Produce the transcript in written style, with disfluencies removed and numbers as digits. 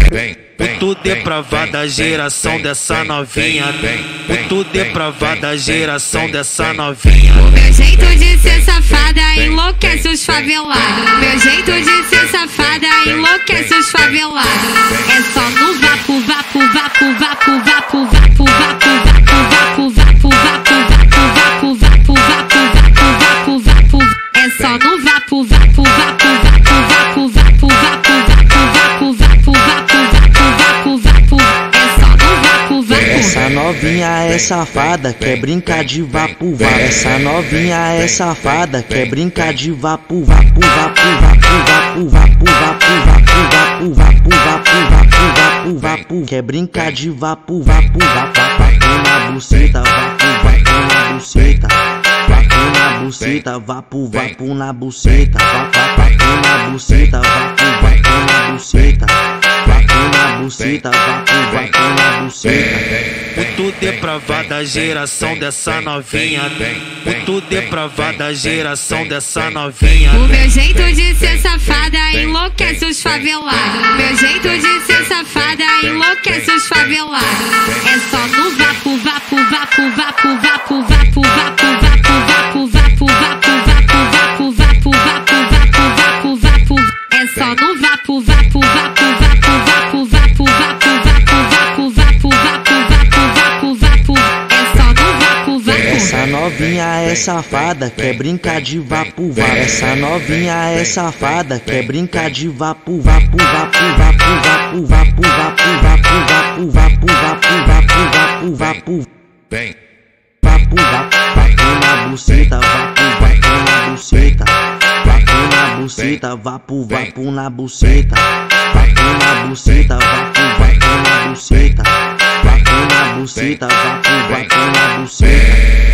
Muito depravada geração dessa novinha. Muito depravada geração dessa novinha. Meu jeito de ser safada enlouquece os favelados. Meu jeito de ser safada enlouquece os favelados. É só no vapo, vapo, vapo, vapo, vapo, vapo, vapo, vapo, vapo, vapo, vapo, vapo, vapo, vapo, vapo, vapo. É só no vapo, vapo, vapo, vapo, vapo, vapo, vapo, vapo, vapo, vapo, vapo, vapo. É só no vapo, vapo. Essa novinha é safada, quer brincar de vapo, vapo. Essa novinha é safada, quer brincar de vapo, vapo, vapo, vapo, vapo, vapo, vapo, vapo, vapo, vapo, vapo, vapo. Quer brincar de vapo, vapo, vapo, vapo na buceta, vapo, vapo na buceta, vapo na buceta, vapo, vapo na buceta, vapo na buceta, vapo, vapo na buceta, vapo na buceta, vapo, vapo na buceta. Muito depravada geração dessa novinha. Muito depravada geração dessa novinha. O meu jeito de ser safada enlouquece os favelados. Meu jeito de ser safada enlouquece os favelados. É só no vapo, vapo, vapo, vapo, vapo, vapo, vapo, vapo, vapo, vapo, vapo, vapo, vapo, vapo, vapo, vapo, vapo. É só no vapo, vapo, vapo, vapo, vapo, vapo, vapo, vapo, vapo, vapo, vapo, vapo, vapo. É só no vapo, vapo. Essa novinha é safada, quer brincar de vapo, vapo. Essa novinha é safada, quer brincar de vapo, vapo, vapo, vapo, vapo, vapo, vapo, vapo, vapo, vapo, vapo, vapo, Vem. vapo, vapo, vapo na buceta, vapo, vapo na buceta, vapo na buceta, vapo, vapo na buceta, vapo na buceta, vapo, vapo na buceta, vapo na buceta, vapo, vapo na buceta.